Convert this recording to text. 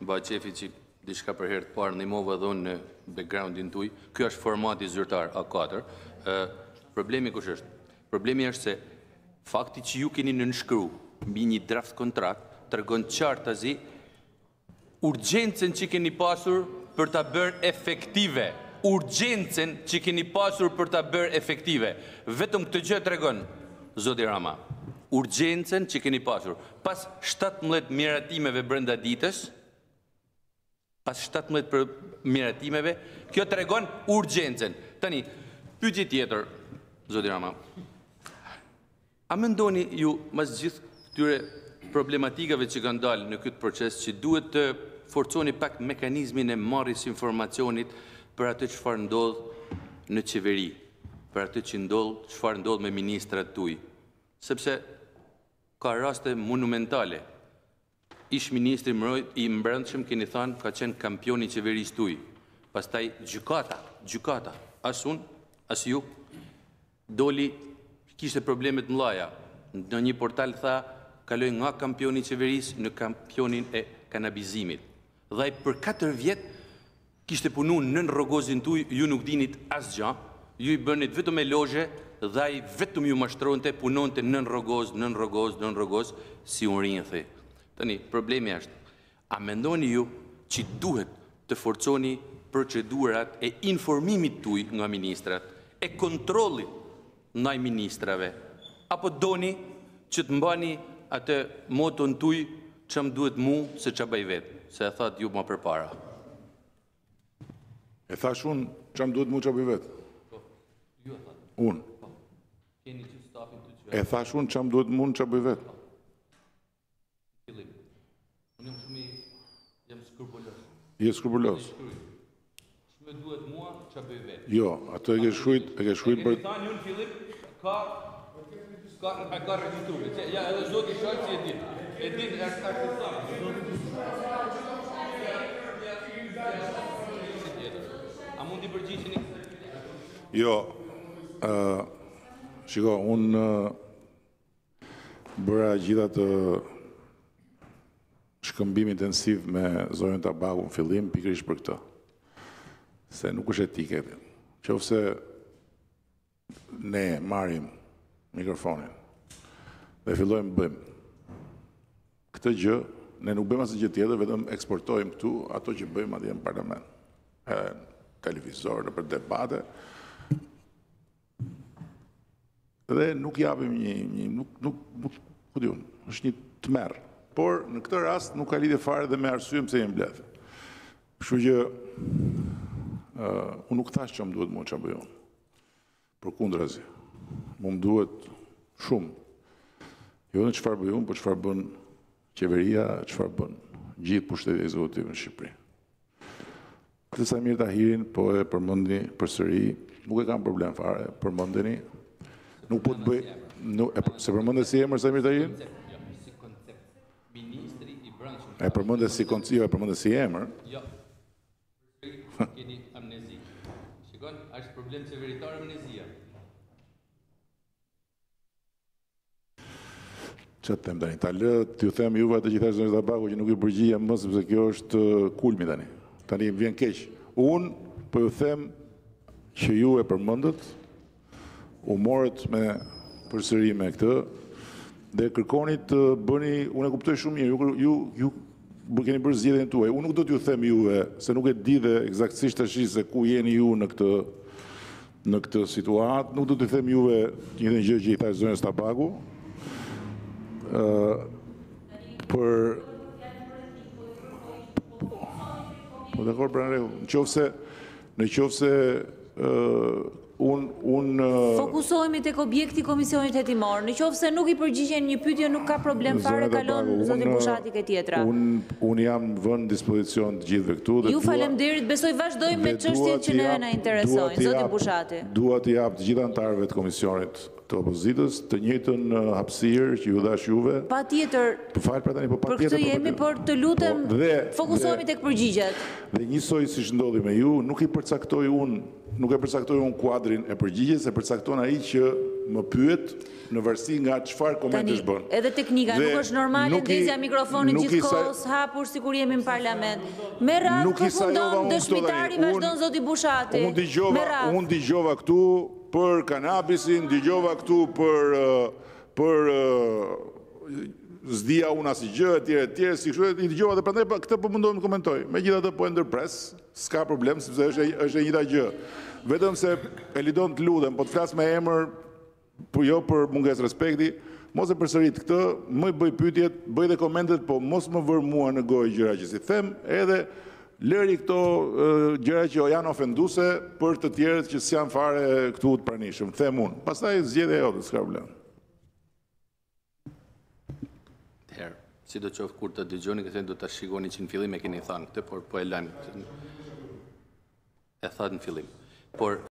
Baçefi që diçka për herë të parë ndihmova dhon në backgroundin tuaj. Ky është formati zyrtar A4. Problemi kush është? Problemi është se fakti që ju keni nënshkru mbi një draft kontrakt tregon qartazi urgjencën që keni pasur për ta bërë efektive. Urgjencën që keni pasur për ta bërë efektive. Vetëm këtë gjë tregon, zoti Rama. Urgjencën që keni pasur. Pas 17 miratimeve brenda ditës, kjo tregon urgjencën. Tani, pyetje tjetër, zoti Rama. A mendoni ju, mas gjithë këtyre problematikave që kanë dalë në këtë proces, që duhet të forconi pak mekanizmin e marrjes informacionit për atë çfarë ndodh në qeveri, për atë çfarë ndodh me ministrat tuaj, sepse ka raste monumentale. Ish ministri i Mbrëmshëm keni thënë ka qenë kampioni i qeverisë tuaj. Pastaj gjykata, as unë, as ju, doli kishte probleme të mëdha. Në një portal tha kaloi nga kampioni i qeverisë në kampionin e kanabizimit. Dhe ai për 4 vjet kishte punuar nën rrogozin tuaj, ju nuk dinit asgjë, ju i bënit vetëm elozhe dhe ai vetëm ju mashtronte, punonte nën rrogoz, si unë rinjthi. Tani, problemi është, a mendoni ju që duhet të forconi procedurat e informimit tuaj nga ministrat, e kontrollit ndaj ministrave, apo doni që të mbani atë moton tuaj që më duhet mu se që bëj vetë, se e thatë ju më përpara. E thash unë që më duhet mu që bëj vetë? Ju e thatë. Unë. E thash unë që më duhet mu që bëj vetë? Unë jam skrupulos. Je skrupulos? Që më duhet mua që bëj vetë. Jo, ato e ke shkruajt për... Keni thënë unë Filip, ka regjistruar. Ja, edhe zoti Sholci e din. E din A mund t'i përgjigjeni? Jo, shiko, unë bëra gjitha të shkëmbim intensiv me Zorin Tabaku në fillim, pikërisht për këtë. Se nuk është etike. Qofse ne marrim mikrofonin dhe fillojmë bëjmë këtë gjë, ne nuk bëjmë asnjë gjë tjetër, vetëm eksportojmë këtu ato që bëjmë atje në parlament. Në televizor, në për debate. Dhe nuk japim është një tmerr. Por në këtë rast nuk ka lidhje fare dhe me arsyeën pse jemi mbledhur. Kështu që unë nuk thash që më duhet mua që bëj unë. Përkundrazi, më duhet shumë. Jo në çfarë bëj unë, por çfarë bën qeveria, çfarë bën gjithë pushteti ekzekutiv në Shqipëri. Këtë Samir Tahirin po e përmendi përsëri, nuk e kam problem fare, përmendeni. Nuk po të bëj, se përmendet si emër Samir Tahirin? E përmendet si koncepti, e përmendet si emër. Jo. Keni amnezi. Shikon, është problem qeveritar amnezia. Që të them tani, ta lë t'ju them juve atë që thash Zoti Tabaku që nuk i përgjigjem më sepse kjo është kulmi tani. Tani më vjen keq. Unë po ju them që ju e përmendët, u morët me përsëri me këtë dhe kërkoni të bëni, unë e kuptoj shumë mirë, ju keni bërë zgjedhjen tuaj. Unë nuk do t'ju them juve, se nuk e di dhe eksaktësisht tash se ku jeni ju në këtë situatë, nuk do t'ju them juve një gjë që i thash zonës Tabaku. Për po dakor, pra në qoftë se unë fokusohemi tek objekti komisionit hetimor. Në qoftë se nuk i përgjigjen një pyetje, nuk ka problem fare, kalon zoti Bushati ke tjetra. Unë jam vënë dispozicion të gjithëve këtu dhe ju faleminderit, besoj vazhdojmë me çështjet që neve na interesojnë, zoti Bushati. Dua të jap të gjithë anëtarëve të komisionit të opozitës të njëjtën hapësirë që ju dash juve. Patjetër. Fal pra tani, po patjetër. Për këtë jemi, por të lutem fokusohemi tek përgjigjet. Dhe njësoj siç ndodhi me ju, nuk i përcaktoj unë nuk e përcaktoj unë kuadrin e përgjigjes, e përcakton ai që më pyet në varësi nga çfarë komentesh bën. Edhe teknika, Dhe nuk është normale ndezja mikrofonit gjithkohës hapur sikur jemi në parlament. Me radhë përfundon dëshmitari vazhdon zoti Bushati. Unë dëgjova këtu për kanabisin, dëgjova këtu për zdia unë asë gjë, etj, si kështu, i dëgjova dhe prandaj këtë po mundohem të komentoj. Megjithatë po e ndërpres, s'ka problem, sepse është e njëjta gjë. Vetëm se Elidon të lutem, po të flas me emër, po jo për mungesë respekti, mos e përsërit këtë, më bëj pyetjet, bëj dhe komentet, po mos më vër mua në gojë gjëra që si them, edhe lëri këto gjëra që janë ofenduese për të tjerët që s'janë fare këtu të pranishëm, them unë. Pastaj zgjedhja jote, s'ka problem. Si do qoftë kur të dëgjoni këtë do ta shikoni që në fillim e keni thënë këtë, por po e lajm. E thatë në fillim. Por